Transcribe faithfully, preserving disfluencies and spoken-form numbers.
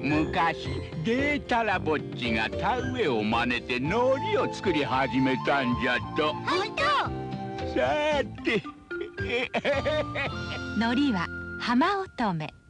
昔データラぼっちが田植えを真似て海苔を作り始めたんじゃと。 本当。 さて海苔は浜乙女。